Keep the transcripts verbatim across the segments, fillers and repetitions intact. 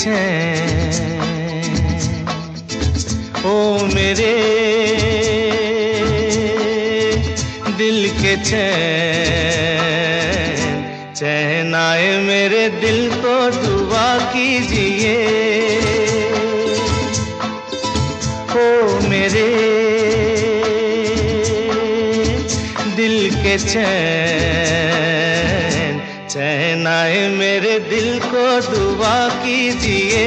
चैन, ओ मेरे दिल के चैन, चैन आए मेरे दिल को दुआ कीजिए। ओ मेरे दिल के चैन, चैन आए मेरे दिल को दुआ कीजिए।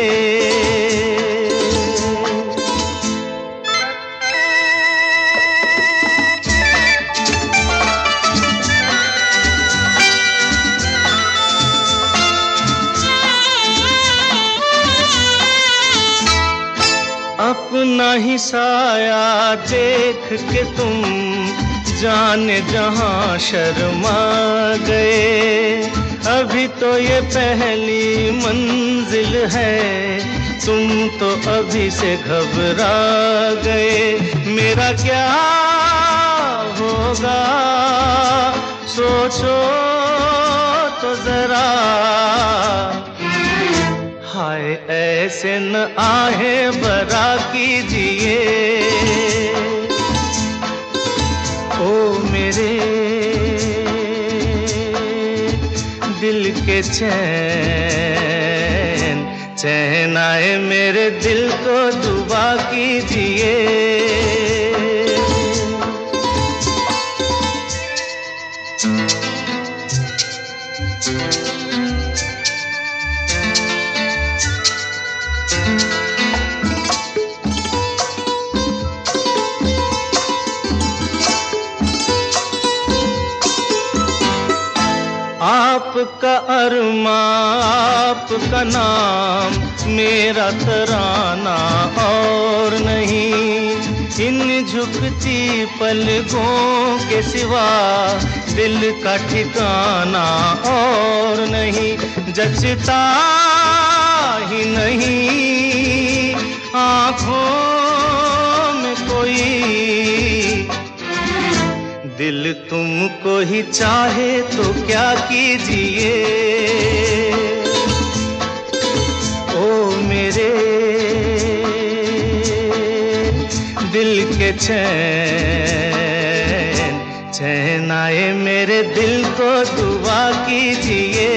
अपना ही साया देख के तुम जाने जहां शर्मा गए। अभी तो ये पहली मंजिल है, तुम तो अभी से घबरा गए। मेरा क्या होगा सोचो तो जरा, हाय ऐसे न आहे बरा कीजिए। ओ मेरे दिल के चैन, चैन आए मेरे दिल को दुआ कीजिए। आपका अरमा आपका नाम, मेरा तराना और नहीं। इन झुकती पलकों के सिवा दिल का ठिकाना और नहीं। जचता ही नहीं आँखों में कोई, दिल तुमको ही चाहे तो क्या कीजिए। ओ मेरे दिल के चैन, चैन आए मेरे दिल को दुआ कीजिए।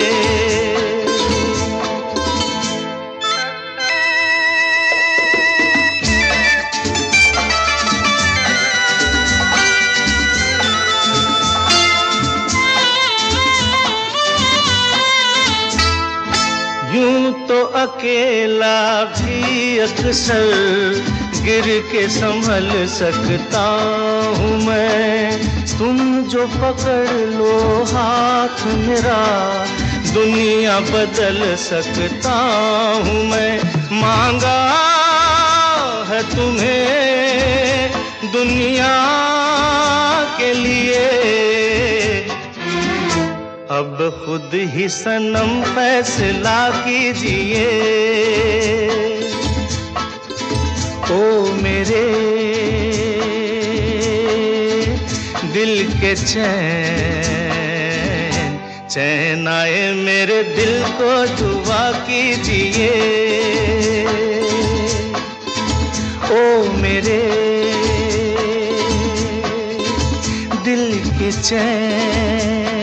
यूं तो अकेला भी अक्सर गिर के संभल सकता हूँ मैं। तुम जो पकड़ लो हाथ मेरा, दुनिया बदल सकता हूँ मैं। मांगा है तुम्हें दुनिया के लिए, अब खुद ही सनम फैसला कीजिए। ओ मेरे दिल के चैन, चैन आए मेरे दिल को दुआ कीजिए। ओ मेरे दिल के चैन,